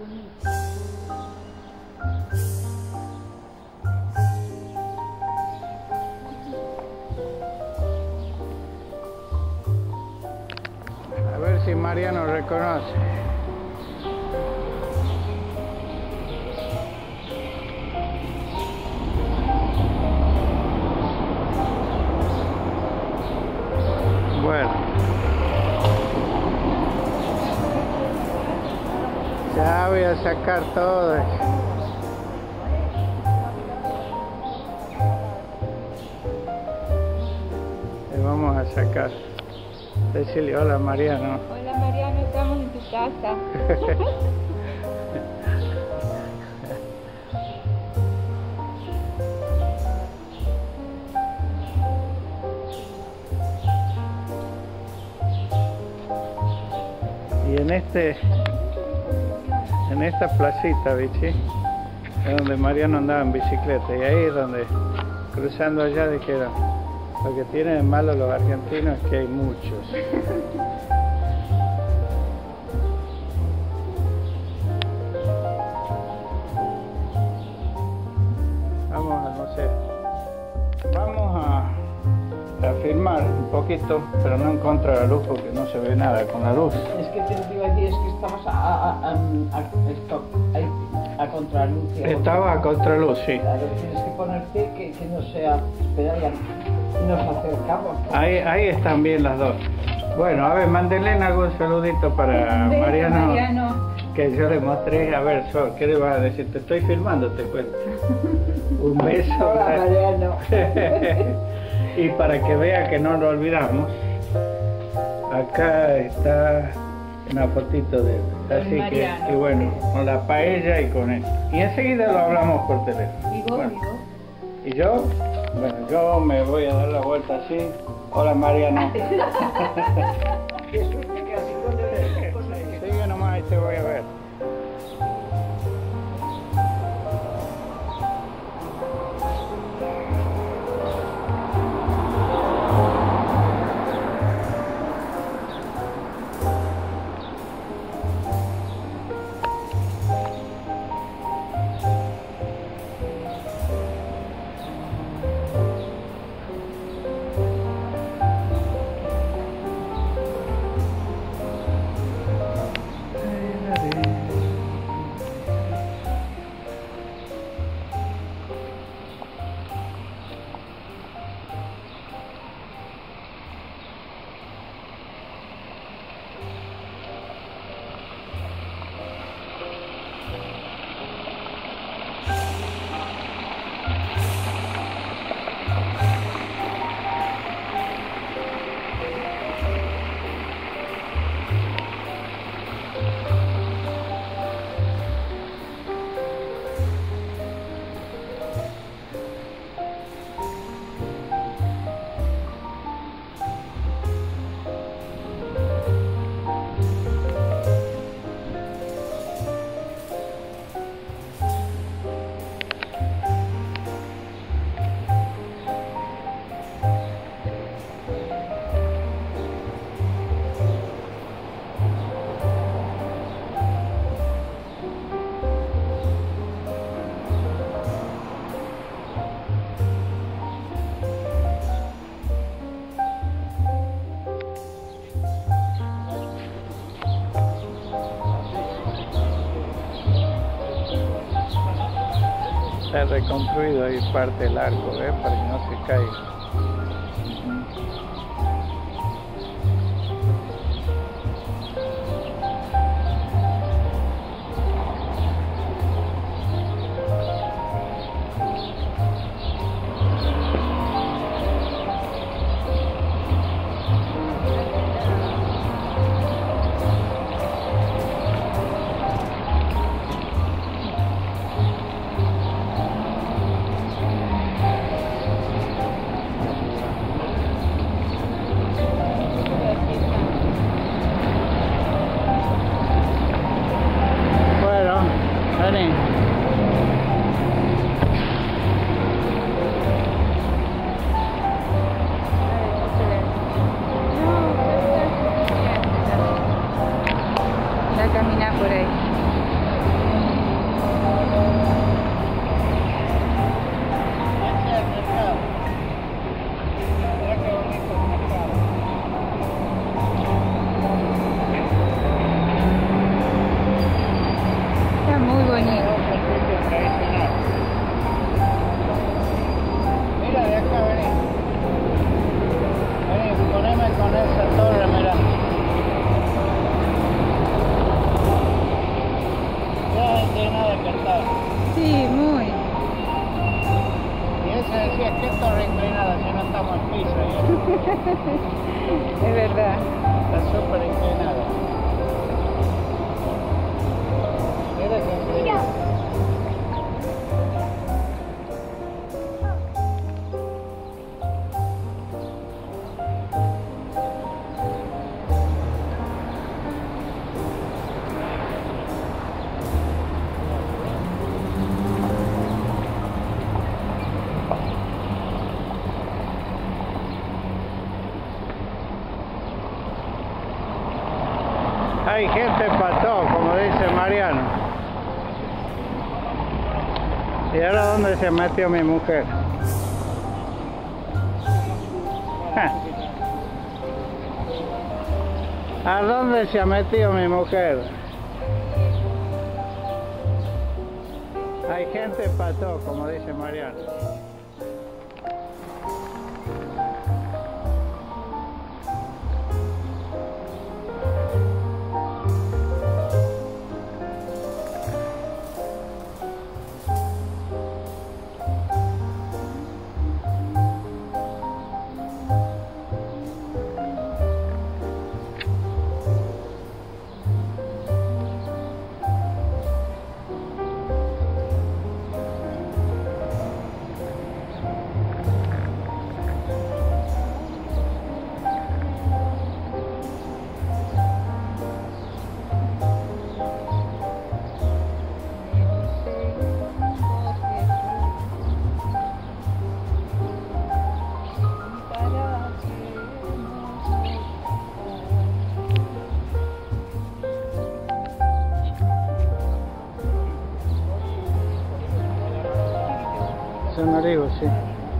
A ver si Mariano reconoce. Bueno, ya voy a sacar todo eso. Y vamos a sacar. Decirle hola Mariano. Hola Mariano, estamos en tu casa. Y en esta placita, ¿viste? Es donde Mariano andaba en bicicleta. Y ahí es donde, cruzando allá, dijeron, lo que tienen de malo los argentinos es que hay muchos. Vamos al museo. Vamos a filmar un poquito, pero no en contra de la luz porque no se ve nada con la luz. Es que te iba a decir, es que estamos a contraluz. Estaba a contraluz, sí. Claro, tienes que ponerte que no sea. Espera, ya nos acercamos. Ahí están bien las dos. Bueno, a ver, mándenle algún saludito para Mariano, que yo le mostré. A ver, Sol, ¿qué le vas a decir? Te estoy filmando, te cuento. Un beso. Hola, Mariano. Y para que vea que no lo olvidamos, acá está una fotito de él. Así Mariano, que, y bueno, con la paella y con él. Y enseguida lo hablamos por teléfono. ¿Y vos? Bueno, ¿y yo? Bueno, yo me voy a dar la vuelta así. Hola Mariano. Sigue nomás y te voy a ver. Está reconstruido ahí parte del arco, ¿ves? Para que no se caiga. bonito. Tradicional. Mira, de acá, vení. Vení, poneme con esa torre, mira. Ya inclinada que está. Sí, muy. Y esa decía, ¿qué torre inclinada si no estamos en piso? Es verdad. Está súper inclinada. Mira esa inclinada. Hay gente para todo, como dice Mariano. ¿Y ahora dónde se metió mi mujer? ¿A dónde se ha metido mi mujer? Hay gente para todo, como dice Mariano. Son olivos, sí.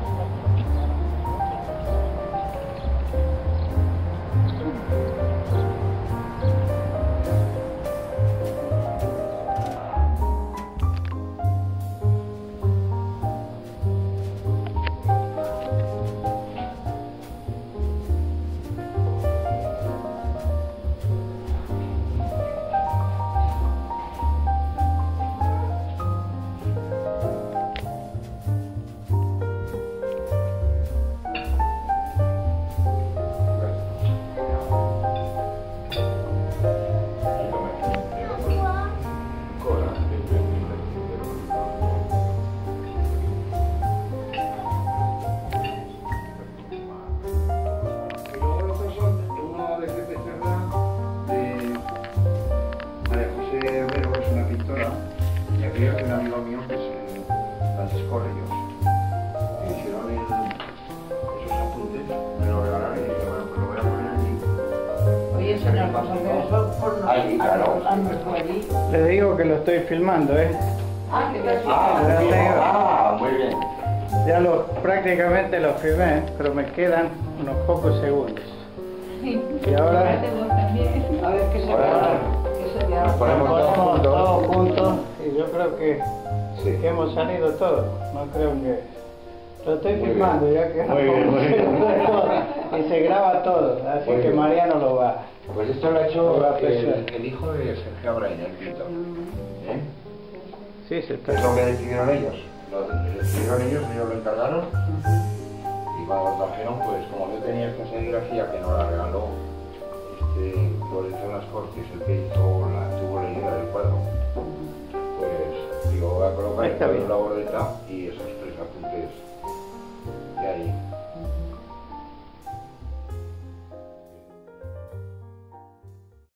Creo que un amigo mío que es Francisco Ríos. Me hicieron esos apuntes, me lo regalaron y dije, bueno, pues lo voy a poner allí. Oye, señor, pasa que eso por Ahí, claro. allí. Le digo que lo estoy filmando, ¿eh? Ah, que Muy bien. Ya prácticamente lo filmé, pero me quedan unos pocos segundos. Y ahora a ver qué se queda. Nos ponemos todos todos juntos. juntos y yo creo que Sí. hemos salido todos. No creo que... Lo estoy Muy filmando bien. ya que... Muy bien, muy bien. Y se graba todo, así Muy que bien. Mariano lo va. Pues esto lo ha hecho Lo va a apreciar. el hijo de Sergio Abrain, el pintor. ¿Eh? Sí, se está... Es lo que decidieron ellos. Lo decidieron ellos lo encargaron. Y cuando lo trajeron, pues como yo tenía esta serigrafía que nos la regaló Lorenzo Las Cortes, el que tuvo la idea del cuadro, pues digo, voy a colocar Está esto bien. en la boleta y esos tres apuntes